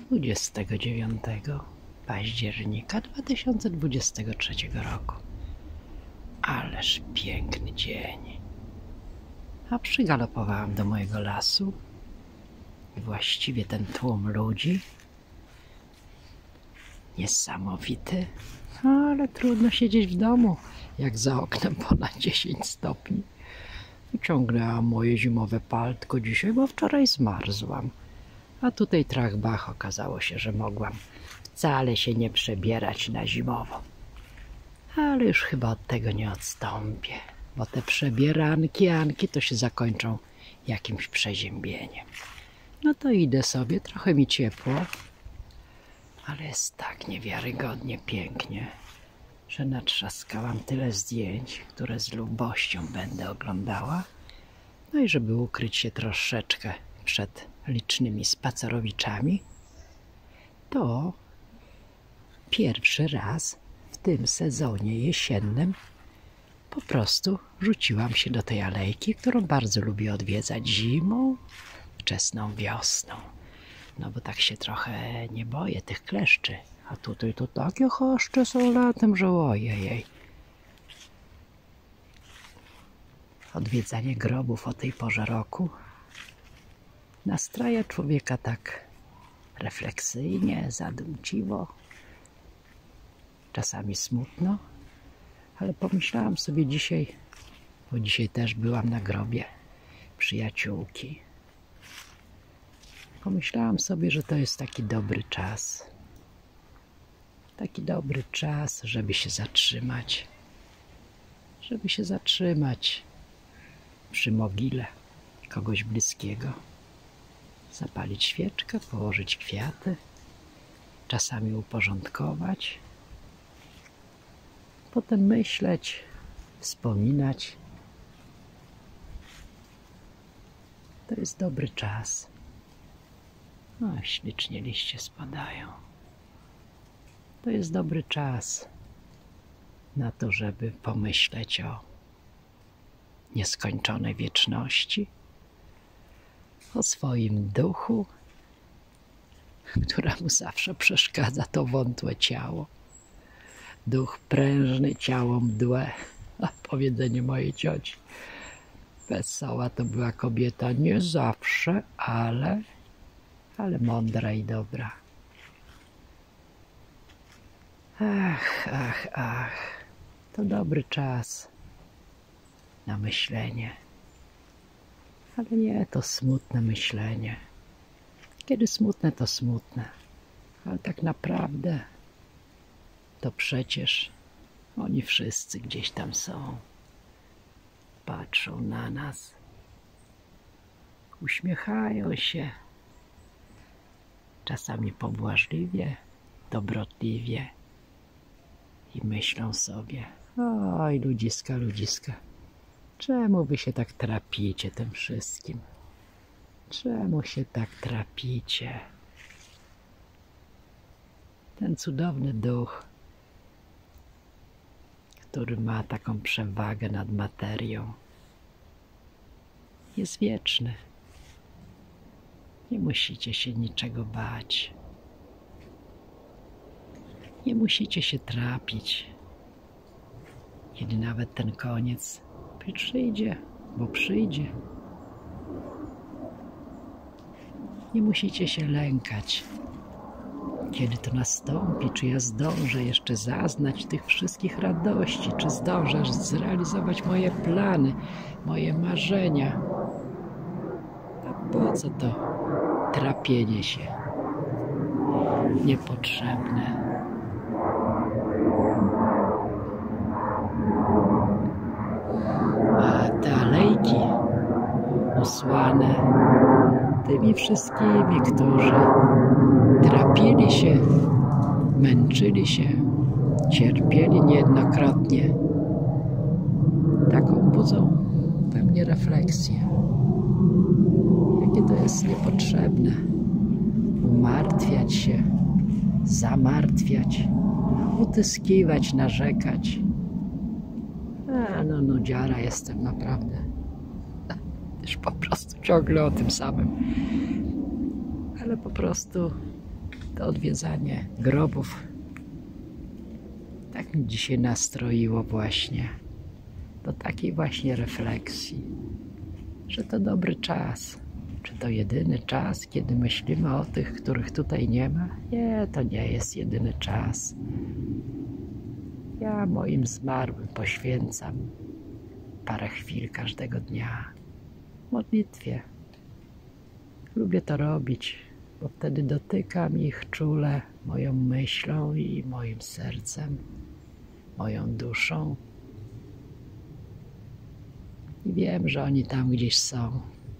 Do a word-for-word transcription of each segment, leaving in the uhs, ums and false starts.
dwudziestego dziewiątego października dwa tysiące dwudziestego trzeciego roku. Ależ piękny dzień. A przygalopowałam do mojego lasu i właściwie ten tłum ludzi niesamowity, ale trudno siedzieć w domu, jak za oknem ponad dziesięć stopni. Wyciągnęłam moje zimowe paltko dzisiaj, bo wczoraj zmarzłam. A tutaj trach bach, okazało się, że mogłam wcale się nie przebierać na zimowo. Ale już chyba od tego nie odstąpię, bo te przebieranki, anki to się zakończą jakimś przeziębieniem. No to idę sobie, trochę mi ciepło, ale jest tak niewiarygodnie pięknie, że natrzaskałam tyle zdjęć, które z lubością będę oglądała. No i żeby ukryć się troszeczkę przed licznymi spacerowiczami, to pierwszy raz w tym sezonie jesiennym po prostu rzuciłam się do tej alejki, którą bardzo lubię odwiedzać zimą, wczesną wiosną. No bo tak się trochę nie boję tych kleszczy. A tutaj to takie chaszcze są latem, że ojej. Odwiedzanie grobów o tej porze roku nastraja człowieka tak refleksyjnie, zadumciwo, czasami smutno, ale pomyślałam sobie dzisiaj, bo dzisiaj też byłam na grobie przyjaciółki. Pomyślałam sobie, że to jest taki dobry czas. Taki dobry czas, żeby się zatrzymać. Żeby się zatrzymać przy mogile kogoś bliskiego. Zapalić świeczkę, położyć kwiaty, czasami uporządkować. Potem myśleć, wspominać. To jest dobry czas. O, ślicznie liście spadają. To jest dobry czas na to, żeby pomyśleć o nieskończonej wieczności, o swoim duchu, któremu zawsze przeszkadza to wątłe ciało. Duch prężny, ciało mdłe. A powiedzenie mojej cioci. Wesoła to była kobieta nie zawsze, ale, ale mądra i dobra. Ach, ach, ach, to dobry czas na myślenie. Ale nie to smutne myślenie. Kiedy smutne, to smutne. Ale tak naprawdę to przecież oni wszyscy gdzieś tam są. Patrzą na nas. Uśmiechają się. Czasami pobłażliwie, dobrotliwie. I myślą sobie, oj ludziska, ludziska, czemu wy się tak trapicie tym wszystkim? Czemu się tak trapicie? Ten cudowny duch, który ma taką przewagę nad materią, jest wieczny. Nie musicie się niczego bać. Nie musicie się trapić, kiedy nawet ten koniec przyjdzie, bo przyjdzie. Nie musicie się lękać, kiedy to nastąpi, czy ja zdążę jeszcze zaznać tych wszystkich radości, czy zdążę zrealizować moje plany, moje marzenia. A po co to trapienie się niepotrzebne? A te alejki usłane tymi wszystkimi, którzy trapili się, męczyli się, cierpieli niejednokrotnie, taką budzą we mnie refleksję. Jakie to jest niepotrzebne umartwiać się, zamartwiać, utyskiwać, narzekać. A no, nudziara jestem naprawdę. Też po prostu ciągle o tym samym. Ale po prostu to odwiedzanie grobów. Tak mi dzisiaj nastroiło właśnie do takiej właśnie refleksji, że to dobry czas. Czy to jedyny czas, kiedy myślimy o tych, których tutaj nie ma? Nie, to nie jest jedyny czas. Ja moim zmarłym poświęcam parę chwil każdego dnia w modlitwie. Lubię to robić, bo wtedy dotykam ich czule moją myślą i moim sercem, moją duszą. I wiem, że oni tam gdzieś są.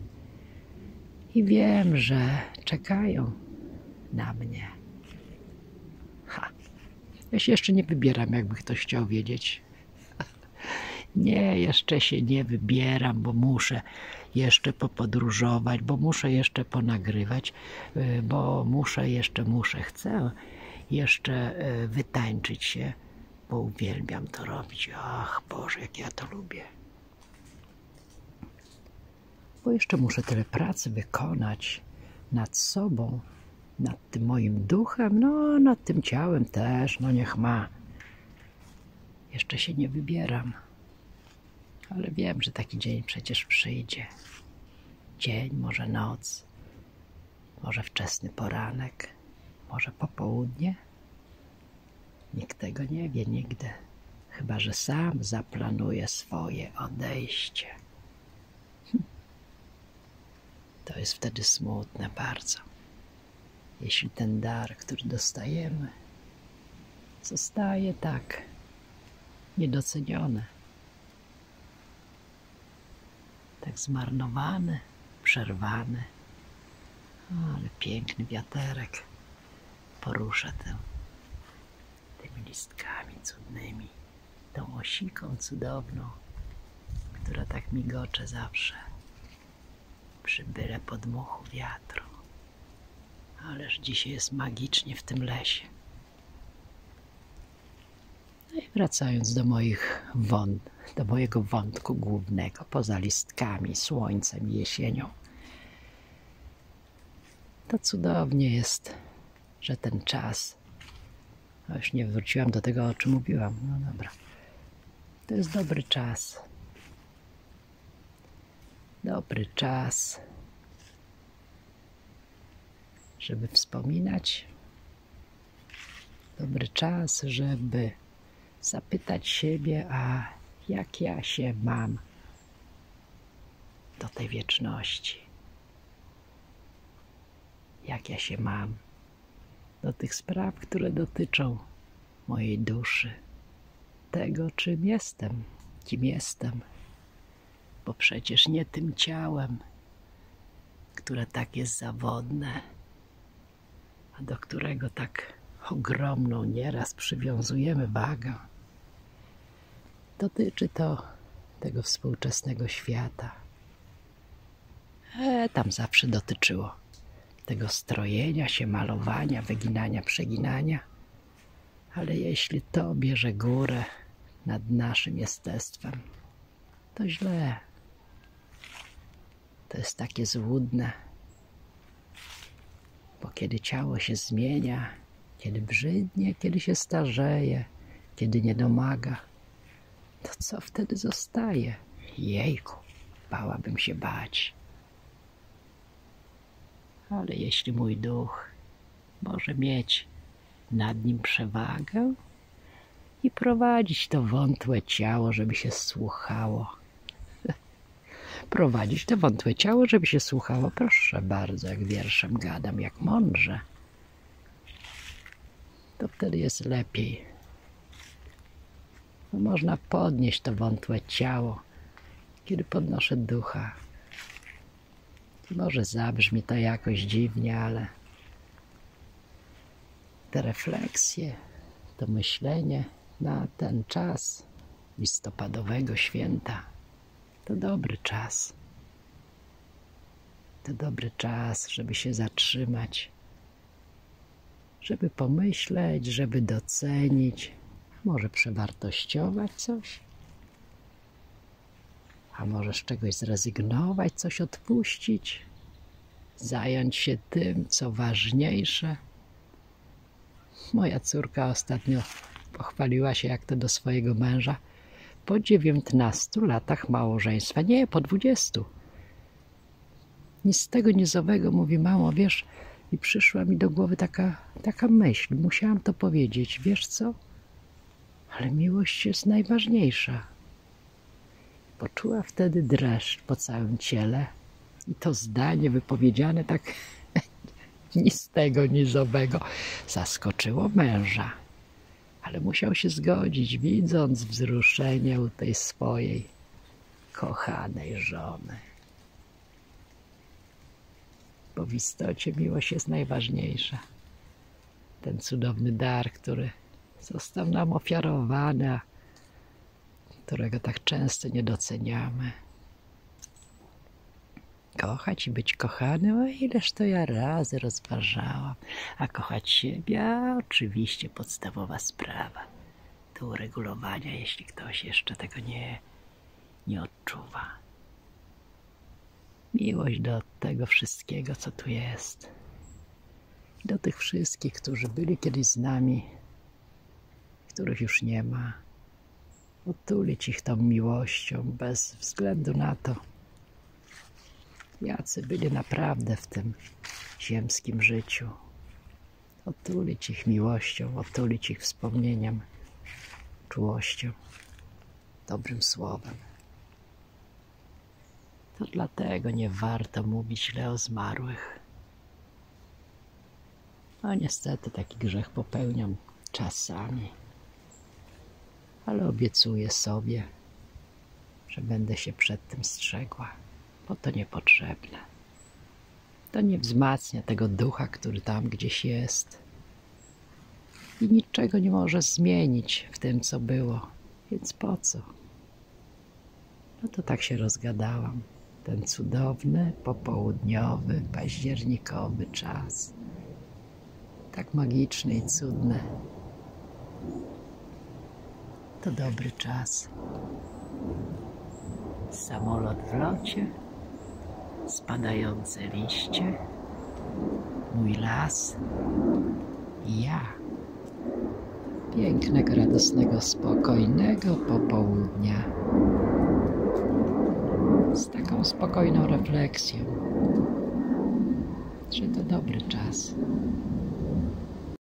I wiem, że czekają na mnie. Ha. Ja się jeszcze nie wybieram, jakby ktoś chciał wiedzieć. Nie, jeszcze się nie wybieram, bo muszę jeszcze popodróżować, bo muszę jeszcze ponagrywać, bo muszę, jeszcze muszę, chcę jeszcze wytańczyć się, bo uwielbiam to robić. Ach, Boże, jak ja to lubię. Bo jeszcze muszę tyle pracy wykonać nad sobą, nad tym moim duchem, no nad tym ciałem też, no niech ma. Jeszcze się nie wybieram, ale wiem, że taki dzień przecież przyjdzie. Dzień, może noc, może wczesny poranek, może popołudnie. Nikt tego nie wie nigdy, chyba że sam zaplanuje swoje odejście. To jest wtedy smutne bardzo, jeśli ten dar, który dostajemy, zostaje tak niedoceniony, tak zmarnowany, przerwany. O, ale piękny wiaterek porusza tę, tymi listkami cudnymi, tą osiką cudowną, która tak migocze zawsze przy byle podmuchu wiatru. Ależ dzisiaj jest magicznie w tym lesie. No i wracając do moich wąt, do mojego wątku głównego, poza listkami, słońcem i jesienią, to cudownie jest, że ten czas, no już nie wróciłam do tego, o czym mówiłam, no dobra, to jest dobry czas. Dobry czas, żeby wspominać. Dobry czas, żeby zapytać siebie, a jak ja się mam do tej wieczności. Jak ja się mam do tych spraw, które dotyczą mojej duszy. Tego, czym jestem, kim jestem. Bo przecież nie tym ciałem, które tak jest zawodne, a do którego tak ogromną nieraz przywiązujemy wagę. Dotyczy to tego współczesnego świata. E, tam zawsze dotyczyło tego strojenia się, malowania, wyginania, przeginania. Ale jeśli to bierze górę nad naszym jestestwem, to źle. To jest takie złudne, bo kiedy ciało się zmienia, kiedy brzydnie, kiedy się starzeje, kiedy nie domaga, to co wtedy zostaje? Jejku, bałabym się bać. Ale jeśli mój duch może mieć nad nim przewagę i prowadzić to wątłe ciało, żeby się słuchało, prowadzić to wątłe ciało, żeby się słuchało. Proszę bardzo, jak wierszem gadam, jak mądrze. To wtedy jest lepiej. No, można podnieść to wątłe ciało, kiedy podnoszę ducha. Może zabrzmi to jakoś dziwnie, ale te refleksje, to myślenie na ten czas listopadowego święta, to dobry czas. To dobry czas, żeby się zatrzymać, żeby pomyśleć, żeby docenić, może przewartościować coś, a może z czegoś zrezygnować, coś odpuścić, zająć się tym, co ważniejsze, Moja córka ostatnio pochwaliła się, jak to do swojego męża po dziewiętnastu latach małżeństwa, nie, po dwudziestu. Nic z tego nizowego, mówi, mamo, wiesz, i przyszła mi do głowy taka, taka myśl, musiałam to powiedzieć, wiesz co? Ale miłość jest najważniejsza. Poczuła wtedy dreszcz po całym ciele i to zdanie wypowiedziane tak nic z tego nizowego zaskoczyło męża. Ale musiał się zgodzić, widząc wzruszenie u tej swojej kochanej żony. Bo w istocie miłość jest najważniejsza. Ten cudowny dar, który został nam ofiarowany, a którego tak często nie doceniamy. Kochać i być kochanym, o ileż to ja razy rozważałam. A kochać siebie, a oczywiście podstawowa sprawa do uregulowania, jeśli ktoś jeszcze tego nie, nie odczuwa. Miłość do tego wszystkiego, co tu jest. Do tych wszystkich, którzy byli kiedyś z nami, których już nie ma. Otulić ich tą miłością bez względu na to, jacy byli naprawdę w tym ziemskim życiu. Otulić ich miłością, otulić ich wspomnieniem, czułością, dobrym słowem. To dlatego nie warto mówić źle o zmarłych. No niestety taki grzech popełniam czasami, ale obiecuję sobie, że będę się przed tym strzegła, bo to niepotrzebne. To nie wzmacnia tego ducha, który tam gdzieś jest i niczego nie może zmienić w tym, co było, więc po co? No to tak się rozgadałam. Ten cudowny, popołudniowy, październikowy czas. Tak magiczny i cudny. To dobry czas. Samolot w locie, spadające liście, mój las i ja. Pięknego, radosnego, spokojnego popołudnia. Z taką spokojną refleksją, że to dobry czas.